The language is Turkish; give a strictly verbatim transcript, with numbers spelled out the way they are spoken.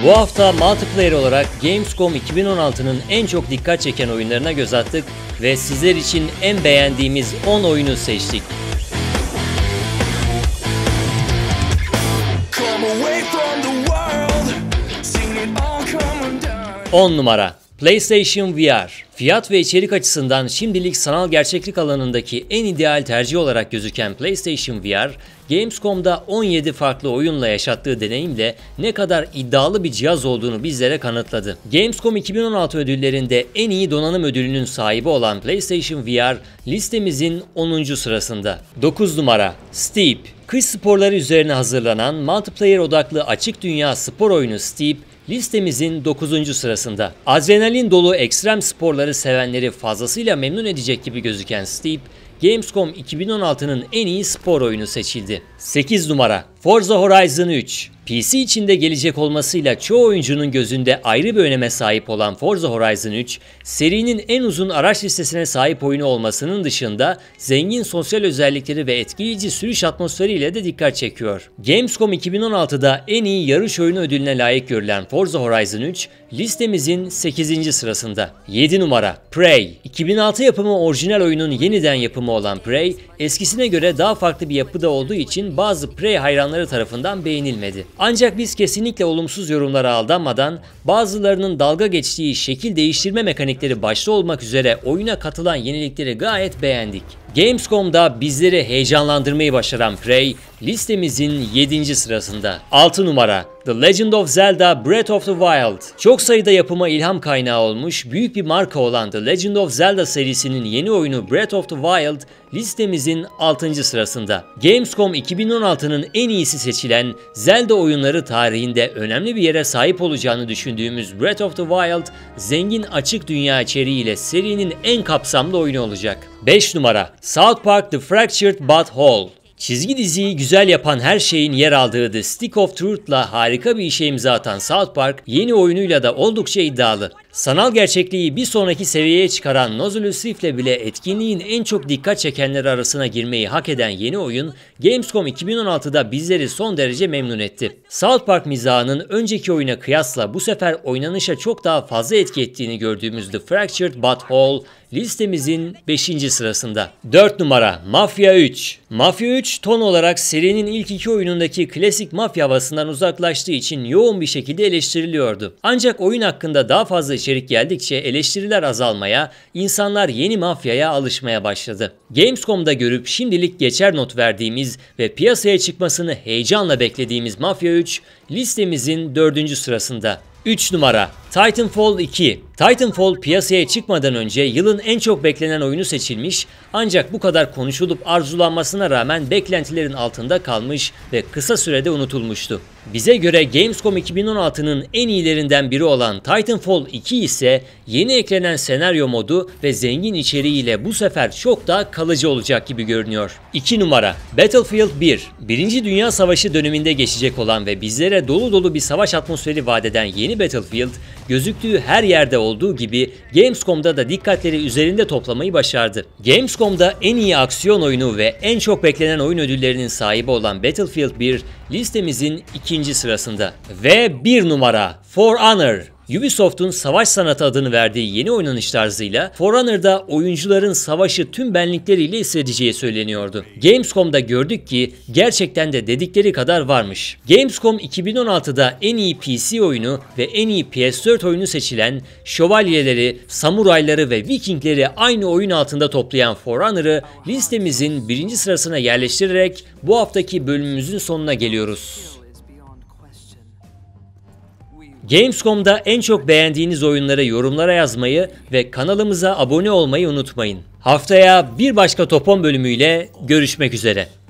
Bu hafta multiplayer olarak Gamescom iki bin on altı'nın en çok dikkat çeken oyunlarına göz attık ve sizler için en beğendiğimiz on oyunu seçtik. on numara PlayStation V R. Fiyat ve içerik açısından şimdilik sanal gerçeklik alanındaki en ideal tercih olarak gözüken PlayStation V R, Gamescom'da on yedi farklı oyunla yaşattığı deneyimle ne kadar iddialı bir cihaz olduğunu bizlere kanıtladı. Gamescom iki bin on altı ödüllerinde en iyi donanım ödülünün sahibi olan PlayStation V R listemizin onuncu sırasında. dokuz numara Steep. Kış sporları üzerine hazırlanan multiplayer odaklı açık dünya spor oyunu Steep, listemizin dokuzuncu sırasında. Adrenalin dolu ekstrem sporları sevenleri fazlasıyla memnun edecek gibi gözüken Steep, Gamescom iki bin on altı'nın en iyi spor oyunu seçildi. sekiz numara Forza Horizon üç. P C içinde gelecek olmasıyla çoğu oyuncunun gözünde ayrı bir öneme sahip olan Forza Horizon üç, serinin en uzun araç listesine sahip oyunu olmasının dışında zengin sosyal özellikleri ve etkileyici sürüş atmosferiyle de dikkat çekiyor. Gamescom iki bin on altı'da en iyi yarış oyunu ödülüne layık görülen Forza Horizon üç, listemizin sekizinci sırasında. yedi numara Prey. iki bin altı yapımı orijinal oyunun yeniden yapımı olan Prey, eskisine göre daha farklı bir yapıda olduğu için bazı Prey hayranları tarafından beğenilmedi. Ancak biz kesinlikle olumsuz yorumlara aldanmadan bazılarının dalga geçtiği şekil değiştirme mekanikleri başta olmak üzere oyuna katılan yenilikleri gayet beğendik. Gamescom'da bizleri heyecanlandırmayı başaran Prey, listemizin yedinci sırasında. altı numara The Legend of Zelda Breath of the Wild. Çok sayıda yapıma ilham kaynağı olmuş büyük bir marka olan The Legend of Zelda serisinin yeni oyunu Breath of the Wild listemizin altıncı sırasında. Gamescom iki bin on altı'nın en iyisi seçilen Zelda oyunları tarihinde önemli bir yere sahip olacağını düşündüğümüz Breath of the Wild, zengin açık dünya içeriğiyle serinin en kapsamlı oyunu olacak. beş numara South Park The Fractured But Whole. Çizgi diziyi güzel yapan her şeyin yer aldığı The Stick of Truth'la harika bir işe imza atan South Park, yeni oyunuyla da oldukça iddialı. Sanal gerçekliği bir sonraki seviyeye çıkaran Nozulus Rift'le bile etkinliğin en çok dikkat çekenleri arasına girmeyi hak eden yeni oyun, Gamescom iki bin on altı'da bizleri son derece memnun etti. South Park mizahının önceki oyuna kıyasla bu sefer oynanışa çok daha fazla etki ettiğini gördüğümüz The Fractured But Whole, listemizin beşinci sırasında. dört numara Mafya üç. Mafya üç ton olarak serinin ilk iki oyunundaki klasik mafya havasından uzaklaştığı için yoğun bir şekilde eleştiriliyordu. Ancak oyun hakkında daha fazla içerik geldikçe eleştiriler azalmaya, insanlar yeni mafyaya alışmaya başladı. Gamescom'da görüp şimdilik geçer not verdiğimiz ve piyasaya çıkmasını heyecanla beklediğimiz Mafya üç, listemizin dördüncü sırasında. üç numara Titanfall iki. Titanfall piyasaya çıkmadan önce yılın en çok beklenen oyunu seçilmiş, ancak bu kadar konuşulup arzulanmasına rağmen beklentilerin altında kalmış ve kısa sürede unutulmuştu. Bize göre Gamescom iki bin on altı'nın en iyilerinden biri olan Titanfall iki ise yeni eklenen senaryo modu ve zengin içeriğiyle bu sefer çok daha kalıcı olacak gibi görünüyor. iki numara Battlefield bir. Birinci Dünya Savaşı döneminde geçecek olan ve bizlere dolu dolu bir savaş atmosferi vaat eden yeni Battlefield, gözüktüğü her yerde olduğu gibi Gamescom'da da dikkatleri üzerinde toplamayı başardı. Gamescom'da en iyi aksiyon oyunu ve en çok beklenen oyun ödüllerinin sahibi olan Battlefield bir, listemizin ikinci sırasında. Ve bir numara For Honor. Ubisoft'un savaş sanatı adını verdiği yeni oynanış tarzıyla For Honor'da oyuncuların savaşı tüm benlikleriyle hissedeceği söyleniyordu. Gamescom'da gördük ki gerçekten de dedikleri kadar varmış. Gamescom iki bin on altı'da en iyi P C oyunu ve en iyi P S dört oyunu seçilen, şövalyeleri, samurayları ve vikingleri aynı oyun altında toplayan For Honor'ı listemizin birinci sırasına yerleştirerek bu haftaki bölümümüzün sonuna geliyoruz. Gamescom'da en çok beğendiğiniz oyunları yorumlara yazmayı ve kanalımıza abone olmayı unutmayın. Haftaya bir başka Top on bölümüyle görüşmek üzere.